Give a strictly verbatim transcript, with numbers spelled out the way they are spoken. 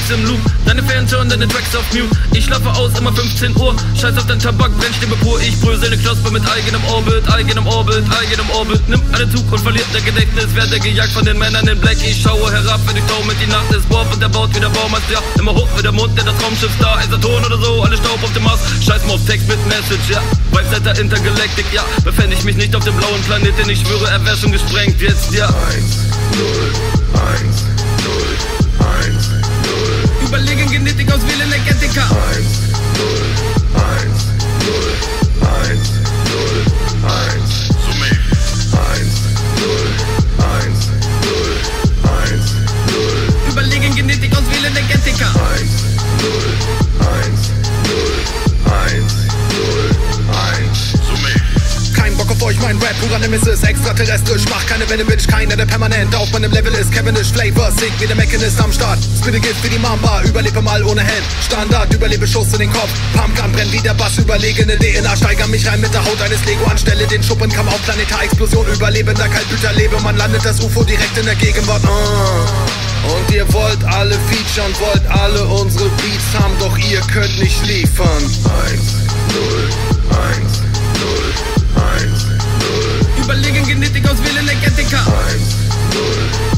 Tracks im Loop, deine Fans hören deine Tracks auf Mute. Ich schlafe aus, immer fünfzehn Uhr, scheiß auf dein Tabak, Brennstäbe pur. Ich brüll seine Knospe mit eigenem Orbit, eigenem Orbit, eigenem Orbit. Nimm alle Zug und verliert der Gedächtnis, werde gejagt von den Männern in Black. Ich schaue herab, wenn ich tau mit die Nacht ist Warp und der baut wieder Baumast, ja. Immer hoch wie der Mond, der das Raumschiff da, ist der Ton oder so, alle Staub auf dem Mars. Scheiß mal auf Text mit Message, ja. Vibes seit der Intergalactic, ja. Befände ich mich nicht auf dem blauen Planet, denn ich schwöre, er wär schon gesprengt, jetzt, ja. eins, null, eins, null, eins, null. Überlegen Genetik aus Wählen Energetika. eins, null, eins, null, eins, null, eins. SOME. eins, null, eins, null, eins, null. Überlegen Genetik aus Wählen Energetika. eins, null, eins, null, eins, null, eins. SOME. Kein Bock auf euch, mein Rap, purer Nemesis, extraterrestrisch, mach keine Welle, Bitch, keiner, der permanent auf meinem Level ist. Cavendish Flavor, sick wie der Mechanist am Start. Spitte Gift wie die Mamba, überlebe mal ohne Hand. Standard, überlebe Schuss in den Kopf. Pumpgun brennt wie der Bass, überlegene D N A, steiger mich rein mit der Haut eines Lego. Anstelle den Schuppen kam auf Planetar-Explosion, überlebender Kaltblüter lebe. Man landet das U F O direkt in der Gegenwart. Uh. Und ihr wollt alle featuren, wollt alle unsere Beats haben, doch ihr könnt nicht liefern. eins, null, eins, null, eins, null. Überlegen Genetik aus Wählen Energetika. eins, null,